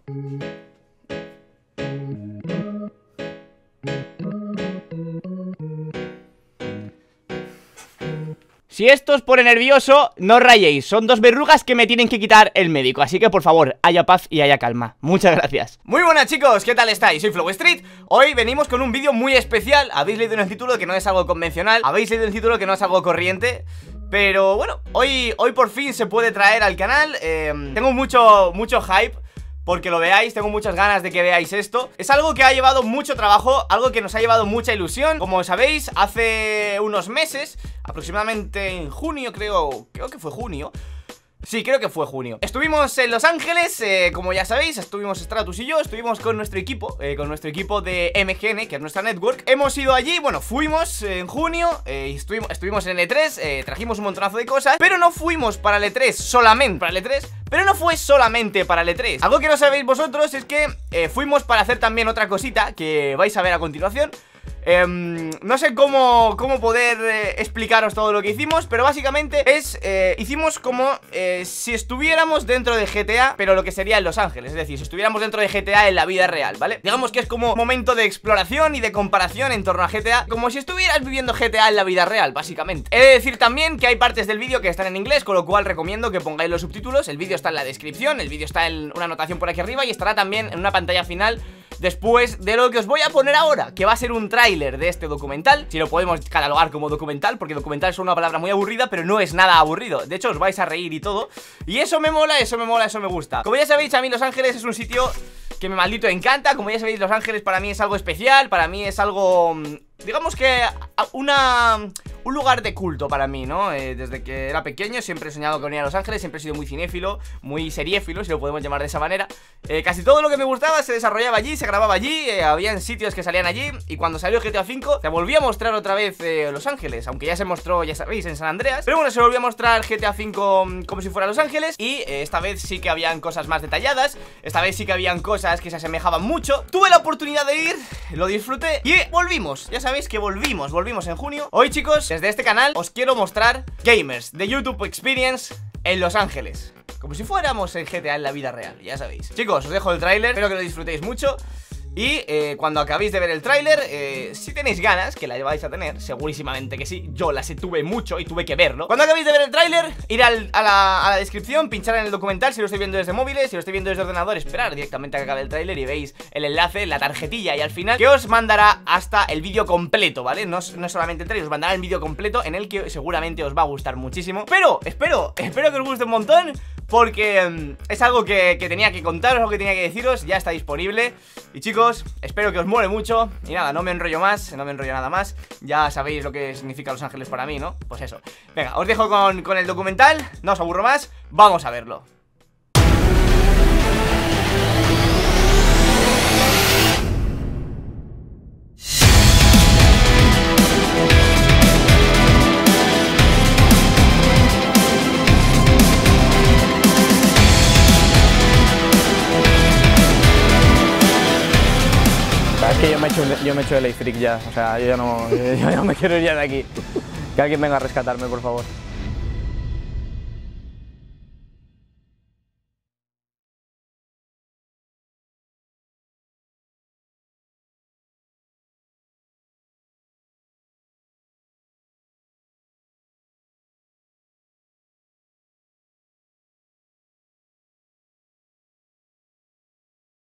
Si esto os pone nervioso, no os rayéis. Son dos verrugas que me tienen que quitar el médico. Así que por favor, haya paz y haya calma. Muchas gracias. Muy buenas chicos, ¿qué tal estáis? Soy Flowstreet. Hoy venimos con un vídeo muy especial. Habéis leído en el título que no es algo convencional. Habéis leído en el título que no es algo corriente. Pero bueno, hoy por fin se puede traer al canal. Tengo mucho hype porque lo veáis, tengo muchas ganas de que veáis esto. Es algo que ha llevado mucho trabajo, algo que nos ha llevado mucha ilusión. Como sabéis, hace unos meses, aproximadamente en junio, creo que fue junio. Sí, creo que fue junio. Estuvimos en Los Ángeles, como ya sabéis, estuvimos Stratus y yo, estuvimos con nuestro equipo de MGN, que es nuestra network. Hemos ido allí, bueno, fuimos en junio, estuvimos en el E3, trajimos un montonazo de cosas, pero no fuimos para el E3 solamente para el E3, pero no fue solamente para el E3. Algo que no sabéis vosotros es que fuimos para hacer también otra cosita que vais a ver a continuación. No sé cómo poder explicaros todo lo que hicimos, pero básicamente hicimos como si estuviéramos dentro de GTA, pero lo que sería en Los Ángeles. Es decir, si estuviéramos dentro de GTA en la vida real, ¿vale? Digamos que es como un momento de exploración y de comparación en torno a GTA, como si estuvieras viviendo GTA en la vida real, básicamente. He de decir también que hay partes del vídeo que están en inglés, con lo cual recomiendo que pongáis los subtítulos. El vídeo está en la descripción, el vídeo está en una anotación por aquí arriba y estará también en una pantalla final después de lo que os voy a poner ahora, que va a ser un tráiler de este documental. Si lo podemos catalogar como documental, porque documental es una palabra muy aburrida, pero no es nada aburrido. De hecho, os vais a reír y todo. Y eso me mola, eso me gusta. Como ya sabéis, a mí Los Ángeles es un sitio que me maldito encanta. Como ya sabéis, Los Ángeles para mí es algo especial. Para mí es algo... digamos que un lugar de culto para mí, ¿no? Desde que era pequeño siempre he soñado con ir a Los Ángeles. Siempre he sido muy cinéfilo, muy seriéfilo, si lo podemos llamar de esa manera. Casi todo lo que me gustaba se desarrollaba allí, se grababa allí, habían sitios que salían allí. Y cuando salió GTA V se volvió a mostrar otra vez Los Ángeles, aunque ya se mostró, ya sabéis, en San Andreas. Pero bueno, se volvió a mostrar GTA V como si fuera Los Ángeles. Y esta vez sí que habían cosas más detalladas. Esta vez sí que habían cosas que se asemejaban mucho. Tuve la oportunidad de ir, lo disfruté y volvimos. Ya sabéis que volvimos en junio. Hoy chicos, desde este canal os quiero mostrar gamers de YouTube Experience en Los Ángeles, como si fuéramos en GTA en la vida real, ya sabéis. Chicos, os dejo el tráiler, espero que lo disfrutéis mucho. Y cuando acabéis de ver el tráiler, si tenéis ganas, que la vais a tener, segurísimamente que sí, yo las tuve mucho y tuve que verlo. Cuando acabéis de ver el tráiler, ir a la descripción, pinchar en el documental si lo estoy viendo desde móviles, si lo estoy viendo desde ordenador, esperar directamente a que acabe el tráiler y veis el enlace, la tarjetilla y al final, que os mandará hasta el vídeo completo, ¿vale? No es solamente el tráiler, os mandará el vídeo completo en el que seguramente os va a gustar muchísimo. Pero espero que os guste un montón, porque es algo que tenía que contaros, algo que tenía que deciros, ya está disponible. Y chicos, espero que os mole mucho. Y nada, no me enrollo más, no me enrollo nada más. Ya sabéis lo que significa Los Ángeles para mí, ¿no? Pues eso. Venga, os dejo con el documental, no os aburro más, vamos a verlo. Es que yo me he hecho el freak ya, o sea, yo ya no me quiero ir ya de aquí. Que alguien venga a rescatarme, por favor.